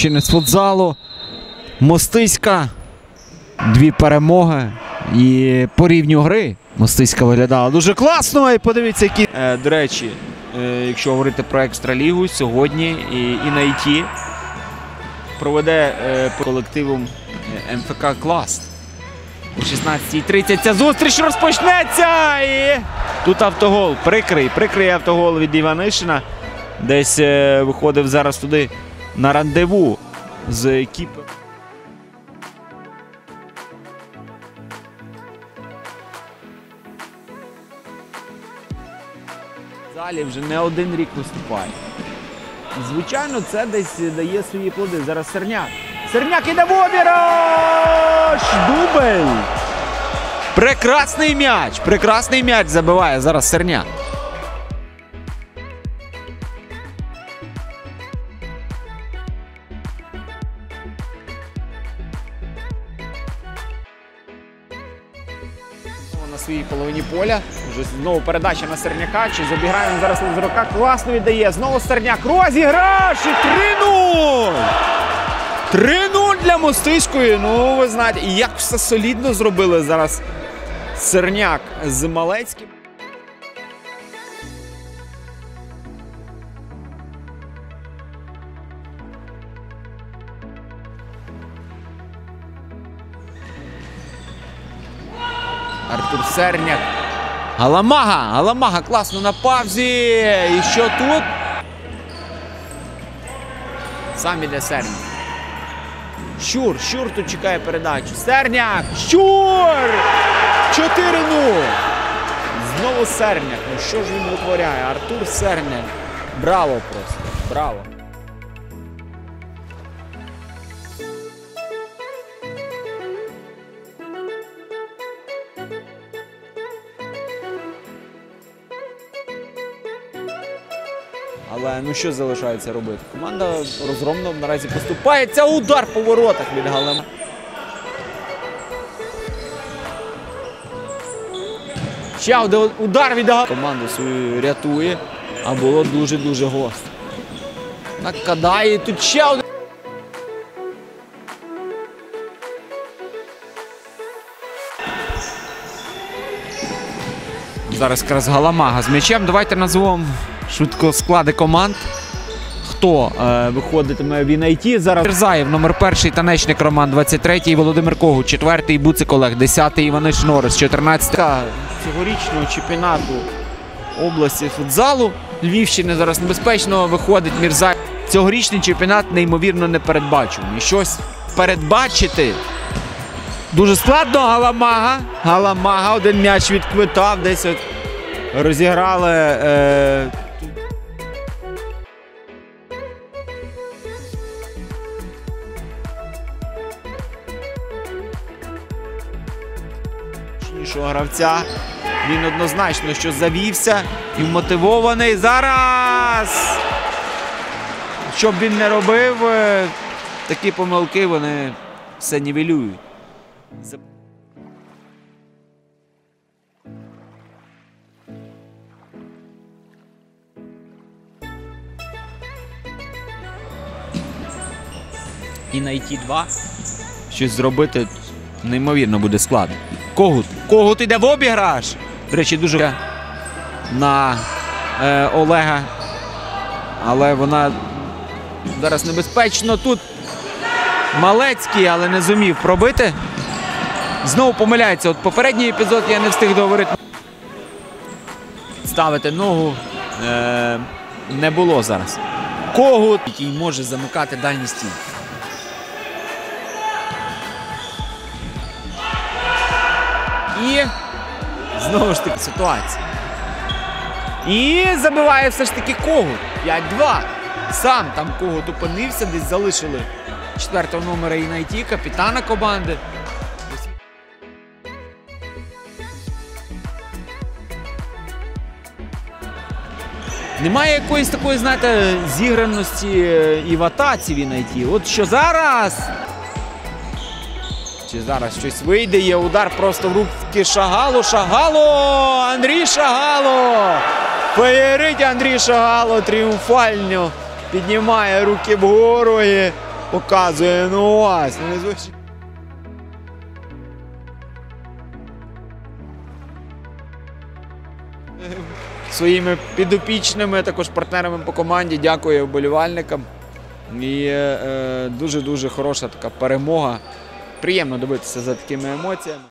З футзалу. Мостиська. 2 перемоги. І по рівню гри Мостиська виглядала дуже класно. І подивіться, які... До речі, якщо говорити про Екстралігу, сьогодні і на ІТ проведе колективом МФК Класт. О 16:30 ця зустріч розпочнеться. І тут автогол. Прикрий автогол від Іванишина. Десь виходив зараз туди на рандеву з екіпи. В залі вже не один рік виступає. Звичайно, це десь дає свої плоди. Зараз Серняк. Серняк іде в обіграш! Дубль! Прекрасний м'яч забиває зараз Серняк. На своїй половині поля. Вже знову передача на Серняка. Чи забігає він зараз Лазарука? Класно віддає. Знову Серняк. Розіграш! І 3-0! 3-0 для Мостиської. Ну, ви знаєте, і як все солідно зробили зараз Серняк з Малецьким. Артур Серняк. Галамага класно на павзі. І що тут? Сам іде Серняк. Щур тут чекає передачу. Серняк! Щур! 4-0. Знову Серняк. Ну що ж він витворяє? Артур Серняк. Браво просто. Браво. Але ну що залишається робити? Команда розгромно наразі поступається. Удар по воротах від Галама. Ще один удар від Галама. Команду свою рятує, а було дуже-дуже гостро. Накадає тут ще один. Зараз якраз Галамага з м'ячем. Давайте назвемо швидко склади команд. Хто виходитиме в Інайті зараз? Мірзаєв, номер 1, Танечник Роман, 23-й, Володимир Когут, 4-й, Буцик Олег, 10-й, Іваниш Норис, 14-й. Цьогорічного чемпіонату області футзалу Львівщини зараз небезпечно виходить Мірзаєв. Цьогорічний чемпіонат неймовірно непередбачуваний. Щось передбачити дуже складно. Галамага один м'яч відквитав, десь от розіграли. Гравця. Він однозначно, що завівся і вмотивований. Зараз! Що б він не робив, такі помилки вони все нівелюють. І на ІТ-2 щось зробити неймовірно буде складно. Когут йде в обіграш. До речі, дуже на Олега. Але вона зараз небезпечно. Тут Малецький, але не зумів пробити. Знову помиляється. От попередній епізод я не встиг договорити. Ставити ногу не було зараз. Когут, який може замикати дальні стіни. І знову ж таки ситуація. І забиває все ж таки Когут. 5-2. Сам там Когут опинився, десь залишили 4-го номера Інайті, капітана команди. Немає якоїсь такої, знаєте, зіграності і в атаці в Інайті. От що зараз... Чи зараз щось вийде, є удар просто в руки Шагало, Андрій Шагало! Феєрить Андрій Шагало тріумфально, піднімає руки вгору і показує. Ну ось, незвичайно. Своїми підопічними, також партнерами по команді. Дякую вболівальникам. І дуже-дуже хороша така перемога. Приємно дивитися за такими емоціями.